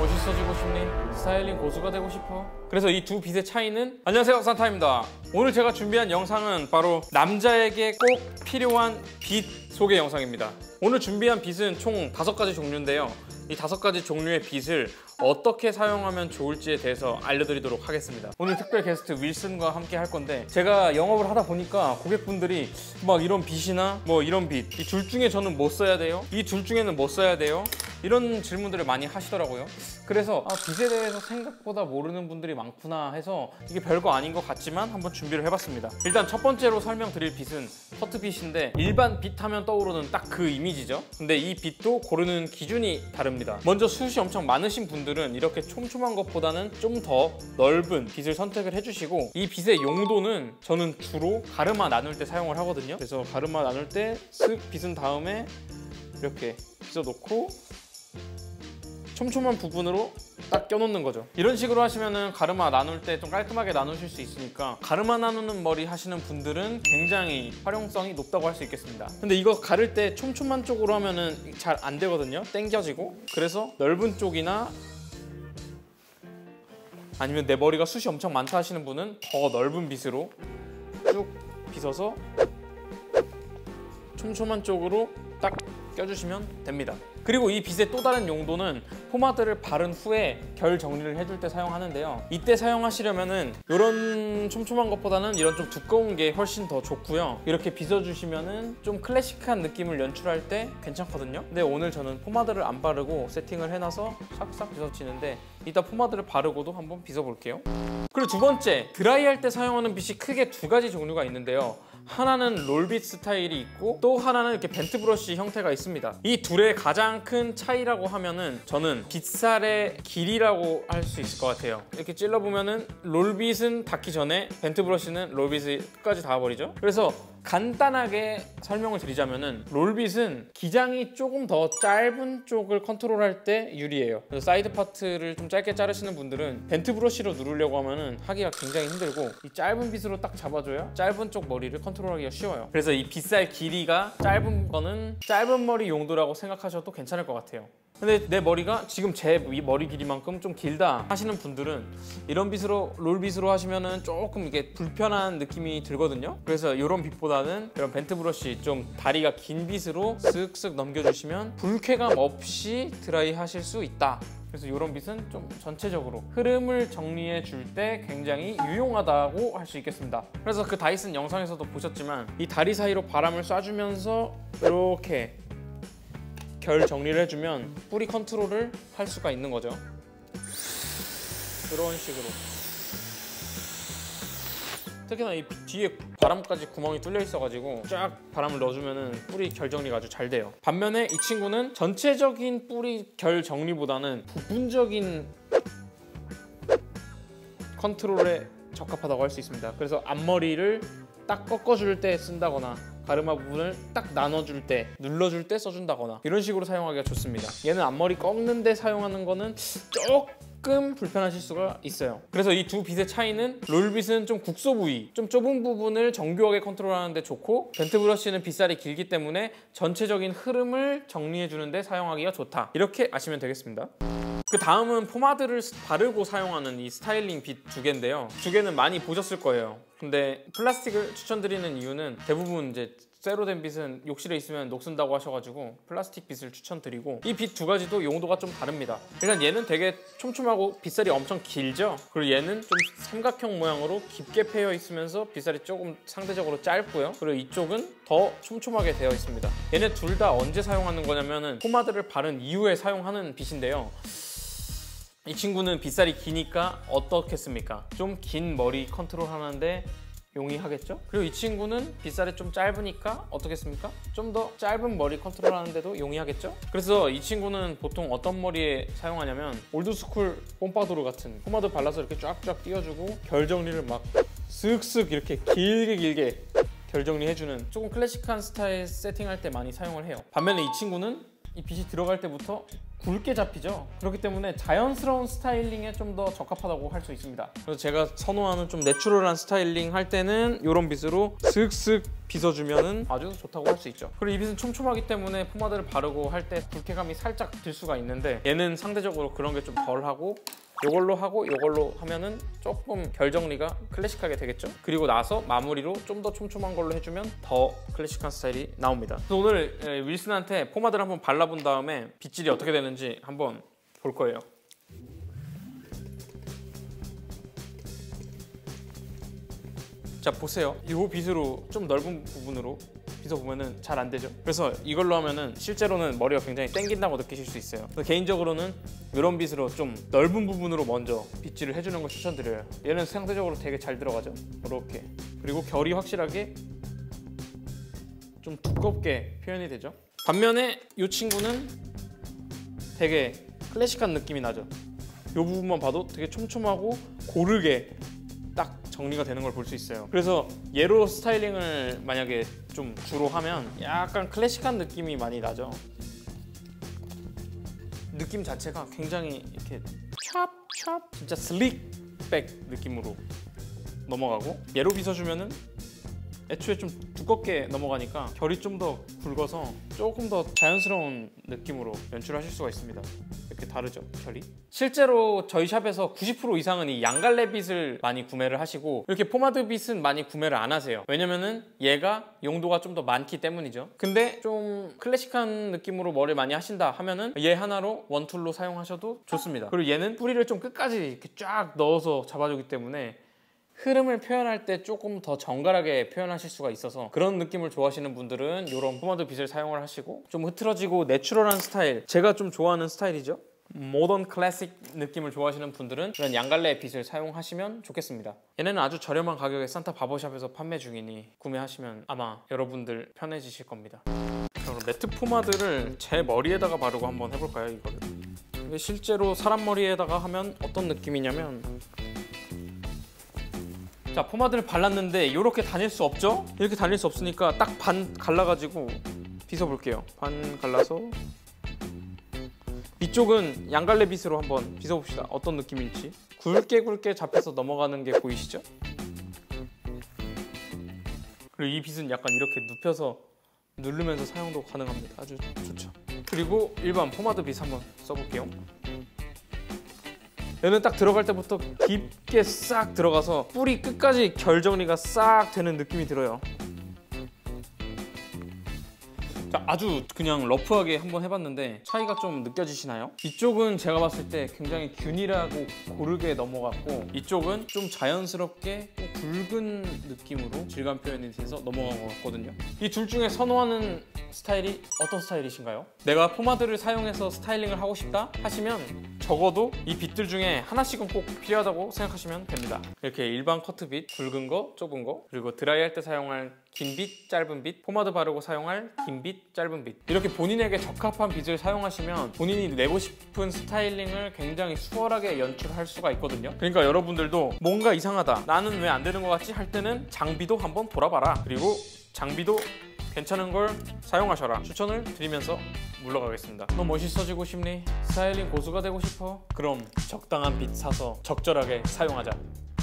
멋있어지고 싶니? 스타일링 고수가 되고 싶어? 그래서 이 두 빛의 차이는 안녕하세요, 산타입니다. 오늘 제가 준비한 영상은 바로 남자에게 꼭 필요한 빛 소개 영상입니다. 오늘 준비한 빛은 총 5가지 종류인데요. 이 5가지 종류의 빛을 어떻게 사용하면 좋을지에 대해서 알려드리도록 하겠습니다. 오늘 특별 게스트 윌슨과 함께 할 건데, 제가 영업을 하다 보니까 고객분들이 막 이런 빛이나 뭐 이런 빛, 이 둘 중에 저는 뭐 써야 돼요? 이 둘 중에는 뭐 써야 돼요? 이런 질문들을 많이 하시더라고요. 그래서 빛에 대해서 생각보다 모르는 분들이 많구나 해서 이게 별거 아닌 것 같지만 한번 준비를 해봤습니다. 일단 첫 번째로 설명드릴 빛은 퍼트빛인데, 일반 빛 하면 떠오르는 딱 그 이미지죠. 근데 이 빛도 고르는 기준이 다릅니다. 먼저 숱이 엄청 많으신 분들은 이렇게 촘촘한 것보다는 좀 더 넓은 빛을 선택을 해주시고, 이 빛의 용도는 저는 주로 가르마 나눌 때 사용을 하거든요. 그래서 가르마 나눌 때 쓱 빗은 다음에 이렇게 빗어놓고 촘촘한 부분으로 딱 껴놓는 거죠. 이런 식으로 하시면은 가르마 나눌 때 좀 깔끔하게 나누실 수 있으니까, 가르마 나누는 머리 하시는 분들은 굉장히 활용성이 높다고 할 수 있겠습니다. 근데 이거 가를 때 촘촘한 쪽으로 하면은 잘 안 되거든요. 당겨지고. 그래서 넓은 쪽이나 아니면 내 머리가 숱이 엄청 많다 하시는 분은 더 넓은 빗으로 쭉 빗어서 촘촘한 쪽으로 딱 껴주시면 됩니다. 그리고 이 빛의 또 다른 용도는 포마드를 바른 후에 결 정리를 해줄 때 사용하는데요. 이때 사용하시려면은 이런 촘촘한 것보다는 이런 좀 두꺼운 게 훨씬 더 좋고요. 이렇게 빗어주시면은 좀 클래식한 느낌을 연출할 때 괜찮거든요. 근데 오늘 저는 포마드를 안 바르고 세팅을 해놔서 싹싹 빗어지는데, 이따 포마드를 바르고도 한번 빗어볼게요. 그리고 두 번째, 드라이할 때 사용하는 빛이 크게 2가지 종류가 있는데요. 하나는 롤빛 스타일이 있고, 또 하나는 이렇게 벤트 브러쉬 형태가 있습니다. 이 둘의 가장 큰 차이라고 하면은 저는 빗살의 길이라고 할 수 있을 것 같아요. 이렇게 찔러보면은 롤빛은 닿기 전에 벤트 브러쉬는 롤빛이 끝까지 닿아버리죠. 그래서 간단하게 설명을 드리자면은, 롤빗은 기장이 조금 더 짧은 쪽을 컨트롤할 때 유리해요. 그래서 사이드 파트를 좀 짧게 자르시는 분들은 벤트 브러쉬로 누르려고 하면은 하기가 굉장히 힘들고, 이 짧은 빗으로 딱 잡아줘야 짧은 쪽 머리를 컨트롤하기가 쉬워요. 그래서 이 빗살 길이가 짧은 거는 짧은 머리 용도라고 생각하셔도 괜찮을 것 같아요. 근데 내 머리가 지금 제 머리 길이만큼 좀 길다 하시는 분들은 이런 빗으로, 롤빗으로 하시면은 조금 이게 불편한 느낌이 들거든요. 그래서 이런 빗보다는 이런 벤트 브러쉬, 좀 다리가 긴 빗으로 쓱쓱 넘겨주시면 불쾌감 없이 드라이 하실 수 있다. 그래서 이런 빗은 좀 전체적으로 흐름을 정리해 줄 때 굉장히 유용하다고 할 수 있겠습니다. 그래서 그 다이슨 영상에서도 보셨지만, 이 다리 사이로 바람을 쏴주면서 이렇게 결 정리를 해주면 뿌리 컨트롤을 할 수가 있는 거죠. 이런 식으로. 특히나 이 뒤에 바람까지 구멍이 뚫려 있어가지고 쫙 바람을 넣어주면 뿌리 결 정리가 아주 잘 돼요. 반면에 이 친구는 전체적인 뿌리 결 정리보다는 부분적인 컨트롤에 적합하다고 할 수 있습니다. 그래서 앞머리를 딱 꺾어줄 때 쓴다거나, 가르마 부분을 딱 나눠줄 때, 눌러줄 때 써준다거나, 이런 식으로 사용하기가 좋습니다. 얘는 앞머리 꺾는데 사용하는 거는 조금 불편하실 수가 있어요. 그래서 이 두 빗의 차이는, 롤빗은 좀 국소 부위, 좀 좁은 부분을 정교하게 컨트롤하는 데 좋고, 벤트 브러쉬는 빗살이 길기 때문에 전체적인 흐름을 정리해 주는데 사용하기가 좋다. 이렇게 아시면 되겠습니다. 그 다음은 포마드를 바르고 사용하는 이 스타일링 빛 2개인데요. 2개는 많이 보셨을 거예요. 근데 플라스틱을 추천드리는 이유는, 대부분 이제 쇠로 된 빛은 욕실에 있으면 녹슨다고 하셔가지고 플라스틱 빛을 추천드리고, 이 빛 2가지도 용도가 좀 다릅니다. 일단 얘는 되게 촘촘하고 빗살이 엄청 길죠. 그리고 얘는 좀 삼각형 모양으로 깊게 패여 있으면서 빗살이 조금 상대적으로 짧고요. 그리고 이쪽은 더 촘촘하게 되어 있습니다. 얘네 둘 다 언제 사용하는 거냐면은 포마드를 바른 이후에 사용하는 빛인데요. 이 친구는 빗살이 기니까 어떻겠습니까? 좀 긴 머리 컨트롤 하는데 용이하겠죠? 그리고 이 친구는 빗살이 좀 짧으니까 어떻겠습니까? 좀 더 짧은 머리 컨트롤 하는데도 용이하겠죠? 그래서 이 친구는 보통 어떤 머리에 사용하냐면, 올드스쿨 폼파도르 같은 포마드 발라서 이렇게 쫙쫙 띄워주고 결 정리를 막 쓱쓱 이렇게 길게 결 정리해주는 조금 클래식한 스타일 세팅할 때 많이 사용을 해요. 반면에 이 친구는 이 빛이 들어갈 때부터 굵게 잡히죠. 그렇기 때문에 자연스러운 스타일링에 좀 더 적합하다고 할 수 있습니다. 그래서 제가 선호하는 좀 내추럴한 스타일링 할 때는 이런 빗으로 슥슥 빗어주면 아주 좋다고 할 수 있죠. 그리고 이 빗은 촘촘하기 때문에 포마드를 바르고 할 때 굵게감이 살짝 들 수가 있는데 얘는 상대적으로 그런 게 좀 덜하고 이걸로 하고 이걸로 하면은 조금 결 정리가 클래식하게 되겠죠. 그리고 나서 마무리로 좀 더 촘촘한 걸로 해주면 더 클래식한 스타일이 나옵니다. 그래서 오늘 윌슨한테 포마드를 한번 발라본 다음에 빗질이 어떻게 되는지 한번 볼 거예요. 자, 보세요. 이 빗으로 좀 넓은 부분으로 빗어보면은 잘 안 되죠. 그래서 이걸로 하면은 실제로는 머리가 굉장히 땡긴다고 느끼실 수 있어요. 그래서 개인적으로는 이런 빗으로 좀 넓은 부분으로 먼저 빗질을 해주는 걸 추천드려요. 얘는 상대적으로 되게 잘 들어가죠. 이렇게. 그리고 결이 확실하게 좀 두껍게 표현이 되죠. 반면에 이 친구는 되게 클래식한 느낌이 나죠. 이 부분만 봐도 되게 촘촘하고 고르게 딱 정리가 되는 걸 볼 수 있어요. 그래서 얘로 스타일링을 만약에 좀 주로 하면 약간 클래식한 느낌이 많이 나죠. 느낌 자체가 굉장히 이렇게 찹찹 진짜 슬릭백 느낌으로 넘어가고, 얘로 빗어주면은 애초에 좀 두껍게 넘어가니까 결이 좀 더 굵어서 조금 더 자연스러운 느낌으로 연출하실 수가 있습니다. 이렇게 다르죠, 결이? 실제로 저희 샵에서 90% 이상은 이 양갈래 빗을 많이 구매를 하시고 이렇게 포마드 빗은 많이 구매를 안 하세요. 왜냐면은 얘가 용도가 좀 더 많기 때문이죠. 근데 좀 클래식한 느낌으로 머리를 많이 하신다 하면은 얘 하나로 원툴로 사용하셔도 좋습니다. 그리고 얘는 뿌리를 좀 끝까지 이렇게 쫙 넣어서 잡아주기 때문에 흐름을 표현할 때 조금 더 정갈하게 표현하실 수가 있어서 그런 느낌을 좋아하시는 분들은 이런 포마드 빗을 사용을 하시고, 좀 흐트러지고 내추럴한 스타일, 제가 좀 좋아하는 스타일이죠. 모던 클래식 느낌을 좋아하시는 분들은 이런 양갈래 빗을 사용하시면 좋겠습니다. 얘네는 아주 저렴한 가격에 산타 바버샵에서 판매 중이니 구매하시면 아마 여러분들 편해지실 겁니다. 그럼 매트 포마드를 제 머리에다가 바르고 한번 해볼까요, 이거를? 이게 실제로 사람 머리에다가 하면 어떤 느낌이냐면, 자, 포마드를 발랐는데 이렇게 다닐 수 없죠? 이렇게 다닐 수 없으니까 딱 반 갈라가지고 빗어볼게요. 반 갈라서 이쪽은 양갈래 빗으로 한번 빗어봅시다. 어떤 느낌일지. 굵게 잡혀서 넘어가는 게 보이시죠? 그리고 이 빗은 약간 이렇게 눕혀서 누르면서 사용도 가능합니다. 아주 좋죠. 그리고 일반 포마드 빗 한번 써볼게요. 얘는 딱 들어갈 때부터 깊게 싹 들어가서 뿌리 끝까지 결 정리가 싹 되는 느낌이 들어요. 자, 아주 그냥 러프하게 한번 해봤는데 차이가 좀 느껴지시나요? 이쪽은 제가 봤을 때 굉장히 균일하고 고르게 넘어갔고, 이쪽은 좀 자연스럽게 굵은 느낌으로 질감 표현이 돼서 넘어간 것 같거든요. 이 둘 중에 선호하는 스타일이 어떤 스타일이신가요? 내가 포마드를 사용해서 스타일링을 하고 싶다 하시면 적어도 이 빗들 중에 하나씩은 꼭 필요하다고 생각하시면 됩니다. 이렇게 일반 커트빗, 굵은 거, 좁은 거, 그리고 드라이할 때 사용할 긴 빗, 짧은 빗, 포마드 바르고 사용할 긴 빗, 짧은 빗, 이렇게 본인에게 적합한 빗을 사용하시면 본인이 내고 싶은 스타일링을 굉장히 수월하게 연출할 수가 있거든요. 그러니까 여러분들도 뭔가 이상하다, 나는 왜 안 되는 것 같지 할 때는 장비도 한번 돌아봐라. 그리고 장비도 괜찮은 걸 사용하셔라 추천을 드리면서 물러가겠습니다. 너 멋있어지고 싶니? 스타일링 고수가 되고 싶어? 그럼 적당한 빗 사서 적절하게 사용하자.